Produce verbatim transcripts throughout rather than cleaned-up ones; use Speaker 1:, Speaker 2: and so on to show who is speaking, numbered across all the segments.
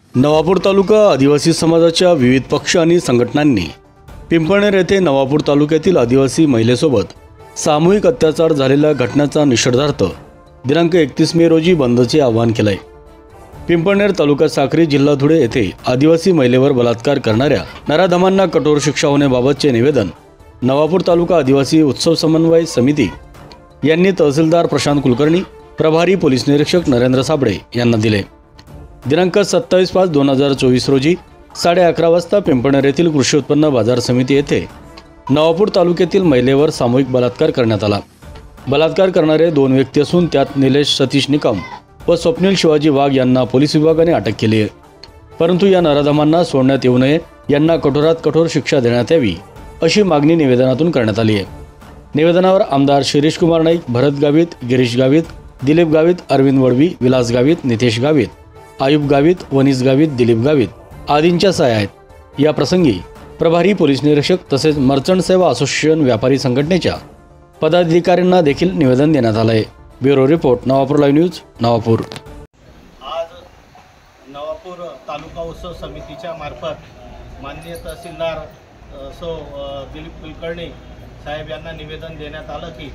Speaker 1: नवापूर तालुका आदिवासी समाजाच्या विविध पक्ष आणि संघटनांनी पिंपळनेर येथे नवापूर तालुक्यातील आदिवासी महिलेसोबत सामूहिक अत्याचार झालेल्या घटनेचा निषेधार्थ दिनांक एकतीस मे रोजी बंदचे आवाहन केले आहे। पिंपळनेर तालुका साक्री जिल्हा धुळे येथे आदिवासी महिलेवर बलात्कार करणाऱ्या नराधमांना कठोर शिक्षा होण्याबाबतचे निवेदन नवापूर तालुका आदिवासी उत्सव समन्वय समिती यांनी तहसीलदार प्रशांत कुलकर्णी, प्रभारी पोलीस निरीक्षक नरेंद्र साबळे यांना दिले। दिनांक सत्तावीस पाच दोन हजार चोवीस रोजी साडे अकरा वाजता पिंपळनेर येथील कृषी उत्पन्न बाजार समिती येथे नवापूर तालुक्यातील महिलेवर सामूहिक बलात्कार करण्यात आला। बलात्कार करणारे दोन व्यक्ती असून त्यात निलेश सतीश निकम व स्वप्नील शिवाजी वाघ यांना पोलीस विभागाने अटक केली आहे। परंतु या नराधमांना सोडण्यात येऊ नये, यांना कठोरात कठोर शिक्षा देण्यात यावी अशी मागणी निवेदनातून करण्यात आली आहे। निवेदनावर आमदार शिरीष कुमार नाईक, भरत गावित, गिरीश गावित, दिलीप गावित, अरविंद वडवी, विलास गावित, नितेश गावित, आयुब गावित, वनीस गावित, दिलीप गावित आदींच्या सह्या आहेत। या प्रसंगी प्रभारी पोलीस निरीक्षक तसेच मर्चंट सेवा असोसिएशन व्यापारी संघटनेच्या पदाधिकाऱ्यांना देखील निवेदन देण्यात आले आहे। Bureau report, Navapur live news, Navapur.
Speaker 2: आज नवापूर तालुका उत्सव समितीच्या मार्फत माननीय तहसीलदार सो दिलीप कुलकर्णी साहेब यांना निवेदन देण्यात आलं की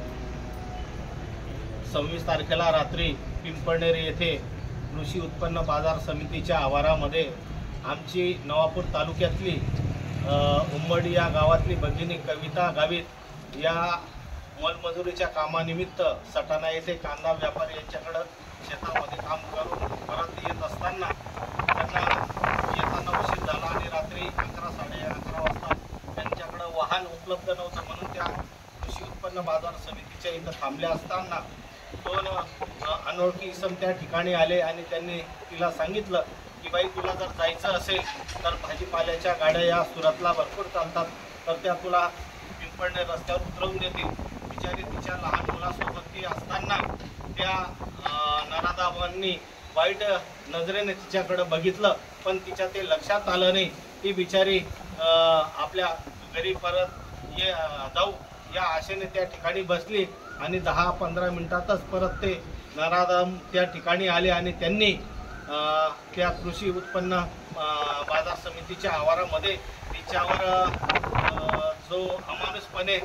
Speaker 2: सव्वीस तारखेला रात्री पिंपळनेर येथे कृषी उत्पन्न बाजार समितीच्या आवारामध्ये आमची नवापूर तालुक्यातली उंबडी या गावातली भगिनी कविता गावित या मोलमजुरीच्या कामानिमित्त सटाणा येथे कांदा व्यापारी यांच्याकडं शेतामध्ये काम करून परत येत असताना त्यांना येताना उशीर झाला आणि रात्री अकरा साडे अकरा वाजता त्यांच्याकडं वाहन उपलब्ध नव्हतं, म्हणून त्या कृषी उत्पन्न बाजार समितीच्या इथं थांबल्या असताना दोन अनोळखी इसम त्या ठिकाणी आले आणि त्यांनी तिला सांगितलं की बाई, तुला जर जायचं असेल तर भाजीपाल्याच्या गाड्या या सुरतला भरपूर चालतात, तर त्या तुला पिंपळनेर रस्त्यावर उतरवून देतील। बिचारी तिच्या लहान मुलासोबत ती असताना त्या नराधमांनी वाईट नजरेने तिच्याकडे बघितलं, पण तिच्या ते लक्षात आलं नाही। ती बिचारी आपल्या घरी परत ये जाऊ या आशेने त्या ठिकाणी बसली आणि दहा पंधरा मिनिटातच परत ते नराधम त्या ठिकाणी आले आणि त्यांनी त्या कृषी उत्पन्न बाजार समितीच्या आवारामध्ये तिच्यावर जो अमानुषपणे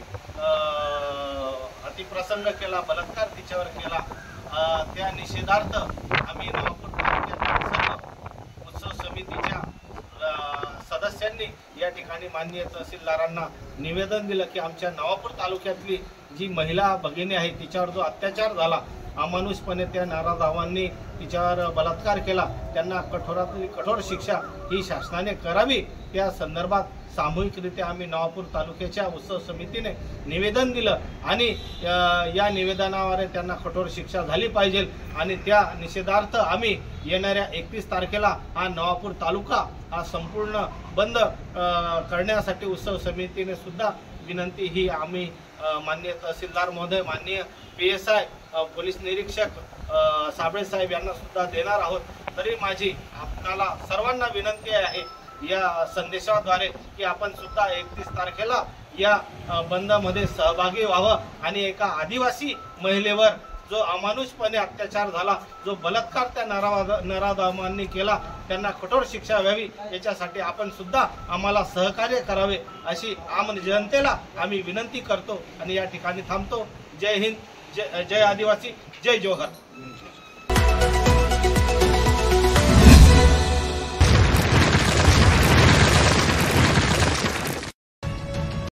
Speaker 2: अतिप्रसंग केला, बलात्कार तिच्यावर केला, त्या निषेधार्थ आम्ही नवापूर तालुक्यातील उत्सव समितीच्या सदस्यांनी या ठिकाणी माननीय तहसीलदारांना निवेदन दिलं की आमच्या नवापूर तालुक्यातली जी महिला भगिनी आहे तिच्यावर जो अत्याचार झाला, अमानुषपणे त्या नराधमांनी तिच्यावर बलात्कार केला, त्यांना कठोरातली कठोर शिक्षा ही शासनाने करावी। त्या संदर्भात सामूहिकरित्या आम्ही नवापूर तालुक्याच्या उत्सव समितीने निवेदन दिलं आणि या निवेदनावर त्यांना कठोर शिक्षा झाली पाहिजे आणि त्या निषेधार्थ आम्ही येणाऱ्या एकतीस तारखेला हा नवापूर तालुका हा संपूर्ण बंद करण्यासाठी उत्सव समितीने सुद्धा विनंती ही आम्ही माननीय तहसीलदार महोदय, माननीय पी एस आय, पोलीस निरीक्षक साबळे साहेब यांना सुद्धा देणार आहोत। तरी माझी आपल्याला सर्वांना विनंती आहे या संदेशाद्वारे की आपण सुद्धा एकतीस तारखेला या बंदमध्ये सहभागी व्हावं आणि एका आदिवासी महिलेवर जो अमानुषपणे अत्याचार झाला, जो बलात्कार त्या नरा नराधमांनी केला, त्यांना कठोर शिक्षा व्हावी याच्यासाठी आपण सुद्धा आम्हाला सहकार्य करावे अशी आम जनतेला आम्ही विनंती करतो आणि या ठिकाणी थांबतो। जय हिंद, जय जय आदिवासी, जय जोहर।